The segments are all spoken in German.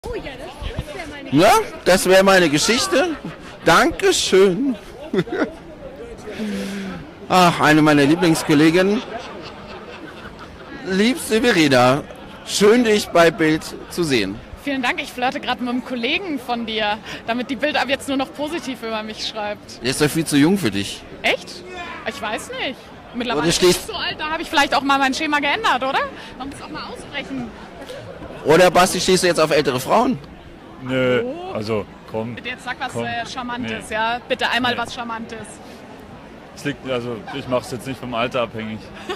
Oh ja, das wäre meine Ja, das wäre meine Geschichte. Dankeschön. Ach, eine meiner Lieblingskolleginnen. Liebste Verena, schön dich bei Bild zu sehen. Vielen Dank, ich flirte gerade mit einem Kollegen von dir, damit die Bild ab jetzt nur noch positiv über mich schreibt. Der ist doch viel zu jung für dich. Echt? Ich weiß nicht. Mittlerweile Oder bin stehst- ich so alt, da habe ich vielleicht auch mal mein Schema geändert, oder? Man muss auch mal ausbrechen. Oder Basti, stehst du jetzt auf ältere Frauen? Nö, also komm. Bitte jetzt sag was Komm. Charmantes, Nee. ja? Bitte einmal Nee. was Charmantes. Es liegt, also ich mache es jetzt nicht vom Alter abhängig.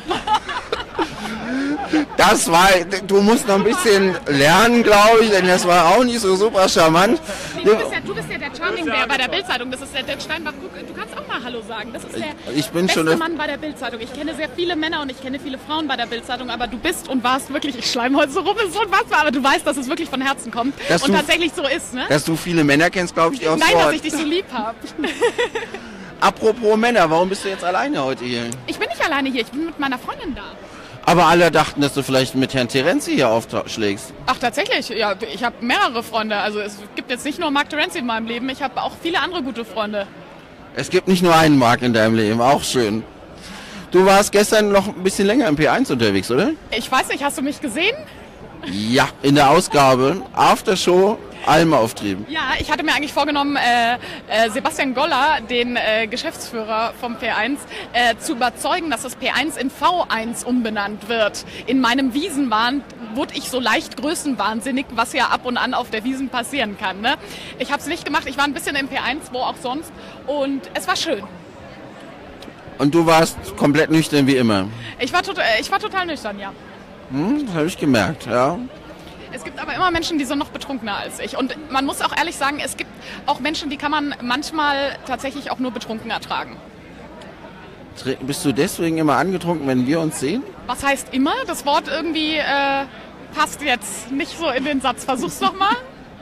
Das war, du musst noch ein bisschen lernen, glaube ich, denn das war auch nicht so super charmant. Du bist ja der Charming-Bär bei der Bild-Zeitung. Das ist der Steinbach. Du kannst auch mal Hallo sagen. Das ist der Ich bin beste schon- Mann bei der Bild-Zeitung. Ich kenne sehr viele Männer und ich kenne viele Frauen bei der Bild-Zeitung, aber du bist und warst wirklich, ich schleim heute so rum, ist unfassbar, aber du weißt, dass es wirklich von Herzen kommt Dass und du- tatsächlich so ist, ne? Dass du viele Männer kennst, glaube ich, dir aufs Nein, dass Wort. ich dich so lieb habe. Apropos Männer, warum bist du jetzt alleine heute hier? Ich bin nicht alleine hier, ich bin mit meiner Freundin da. Aber alle dachten, dass du vielleicht mit Herrn Terenzi hier aufschlägst. Ach, tatsächlich? Ja, ich habe mehrere Freunde. Also es gibt jetzt nicht nur Mark Terenzi in meinem Leben, ich habe auch viele andere gute Freunde. Es gibt nicht nur einen Marc in deinem Leben, auch schön. Du warst gestern noch ein bisschen länger im P1 unterwegs, oder? Ich weiß nicht, hast du mich gesehen? Ja, in der Ausgabe Aftershow Alma auftrieben. Ja, ich hatte mir eigentlich vorgenommen, Sebastian Goller, den Geschäftsführer vom P1, zu überzeugen, dass das P1 in V1 umbenannt wird. In meinem Wiesenwahn wurde ich so leicht größenwahnsinnig, was ja ab und an auf der Wiesn passieren kann. Ne? Ich habe es nicht gemacht, ich war ein bisschen im P1, wo auch sonst, und es war schön. Und du warst komplett nüchtern wie immer. Ich war total nüchtern, ja. Das habe ich gemerkt, ja. Es gibt aber immer Menschen, die sind noch betrunkener als ich. Und man muss auch ehrlich sagen, es gibt auch Menschen, die kann man manchmal tatsächlich auch nur betrunken ertragen. Bist du deswegen immer angetrunken, wenn wir uns sehen? Was heißt immer? Das Wort irgendwie passt jetzt nicht so in den Satz. Versuch's doch mal.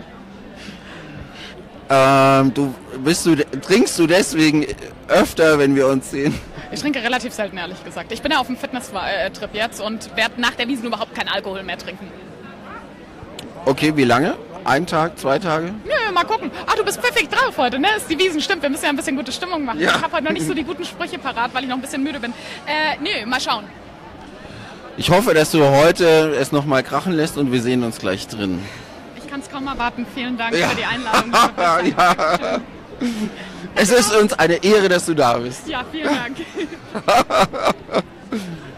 Trinkst du deswegen öfter, wenn wir uns sehen? Ich trinke relativ selten, ehrlich gesagt. Ich bin ja auf dem Fitness-Trip jetzt und werde nach der Wiesn überhaupt keinen Alkohol mehr trinken. Okay, wie lange? Ein Tag, 2 Tage? Nö, mal gucken. Ach, du bist perfekt drauf heute, ne? Ist die Wiesn, stimmt. Wir müssen ja ein bisschen gute Stimmung machen. Ja. Ich habe heute noch nicht so die guten Sprüche parat, weil ich noch ein bisschen müde bin. Nö, mal schauen. Ich hoffe, dass du heute es nochmal krachen lässt und wir sehen uns gleich drin. Ich kann es kaum erwarten. Vielen Dank Ja. für die Einladung. Ja. Es ist uns eine Ehre, dass du da bist. Ja, vielen Dank.